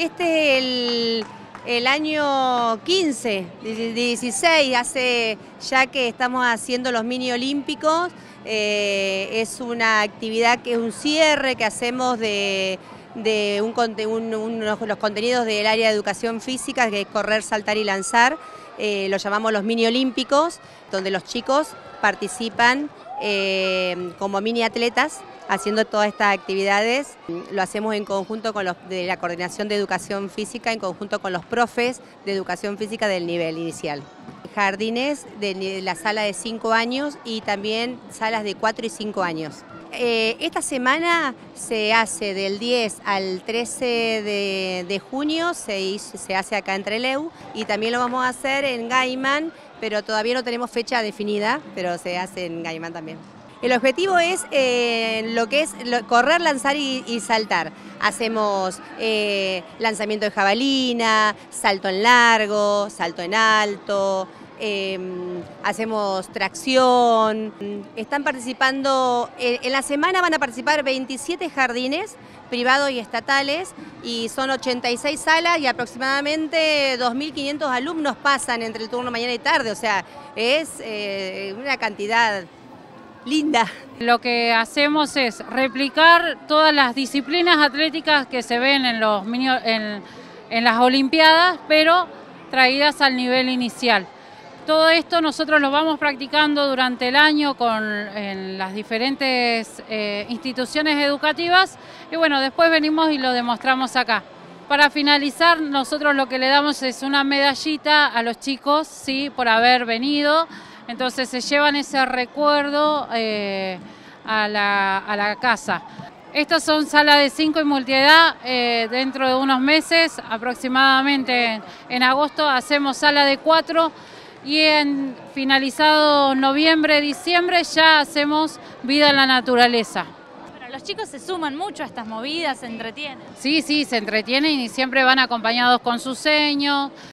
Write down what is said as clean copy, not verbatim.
este es el año 15, 16, hace ya que estamos haciendo los mini olímpicos. Es una actividad que es un cierre que hacemos de los contenidos del área de educación física, que es correr, saltar y lanzar. Lo llamamos los mini olímpicos, donde los chicos participan como mini atletas haciendo todas estas actividades. Lo hacemos en conjunto con los de la Coordinación de Educación Física, en conjunto con los profes de Educación Física del nivel inicial. Jardines de la sala de 5 años y también salas de 4 y 5 años. Esta semana se hace del 10 al 13 de junio, se hace acá en Trelew, y también lo vamos a hacer en Gaiman, pero todavía no tenemos fecha definida, pero se hace en Gaiman también. El objetivo es correr, lanzar y saltar. Hacemos lanzamiento de jabalina, salto en largo, salto en alto, hacemos tracción. Están participando, en la semana van a participar 27 jardines privados y estatales, y son 86 salas y aproximadamente 2.500 alumnos pasan entre el turno mañana y tarde, o sea, es una cantidad linda. Lo que hacemos es replicar todas las disciplinas atléticas que se ven en las Olimpiadas, pero traídas al nivel inicial. Todo esto nosotros lo vamos practicando durante el año en las diferentes instituciones educativas, y bueno, después venimos y lo demostramos acá. Para finalizar, nosotros lo que le damos es una medallita a los chicos, ¿sí?, por haber venido. Entonces se llevan ese recuerdo a la casa. Estas son salas de 5 y multiedad. Dentro de unos meses, aproximadamente en agosto, hacemos sala de 4, y en finalizado noviembre, diciembre, ya hacemos vida en la naturaleza. Bueno, los chicos se suman mucho a estas movidas, se entretienen. Sí, se entretienen y siempre van acompañados con sus seños,